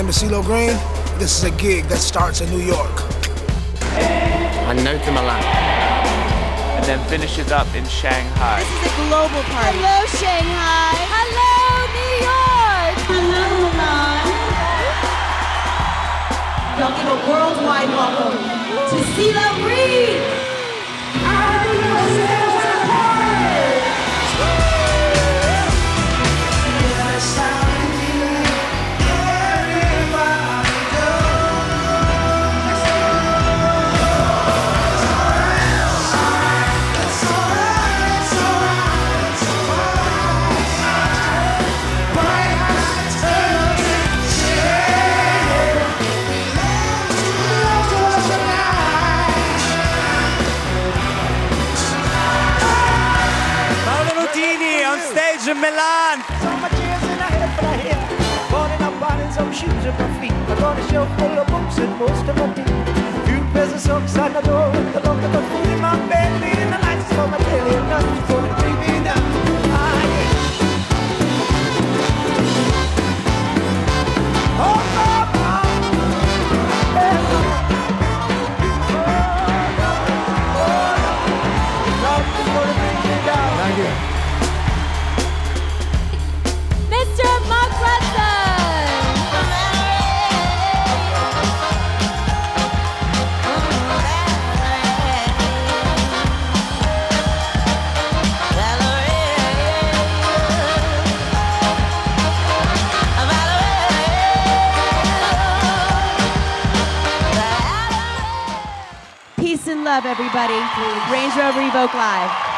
name is Ceelo Green. This is a gig that starts in New York. I know to Milan. And then finishes up in Shanghai. This is a global party. Hello, Shanghai. Hello, New York. Hello, Milan. Y'all give a worldwide welcome to Ceelo Green. On stage in Milan. So much ears in a head full of hair. Falling up bottoms, some shoes at my feet. I got a shelf full of books and most of my teeth. Few pairs of socks on the door. The long of the food in my bed. Leading the lights for my daily and nothing for to bring me down. Thank you. Mr. Mark Ronson. Peace and love, everybody. Range Rover Evoque Live.